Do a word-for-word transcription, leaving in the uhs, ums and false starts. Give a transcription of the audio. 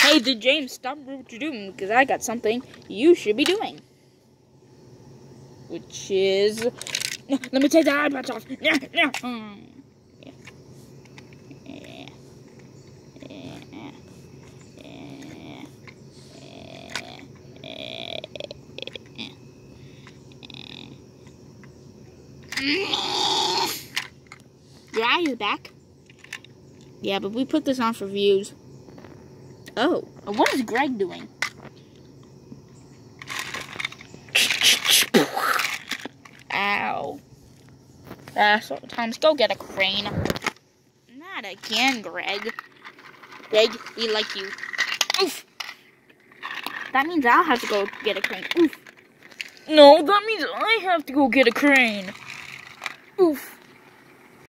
Hey, did James stop what you're doing? Because I got something you should be doing. Which is... Let me take the eye patch off. Yeah, yeah. Yeah. Yeah. Yeah. Yeah. Your eye is back. Yeah, but we put this on for views. Oh, what is Greg doing? Ow. Ah, so Thomas, go get a crane. Not again, Greg. Greg, we like you. Oof. That means I'll have to go get a crane. Oof. No, that means I have to go get a crane. Oof.